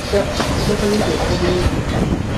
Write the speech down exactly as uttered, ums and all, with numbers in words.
いや、そんな感じで、ここに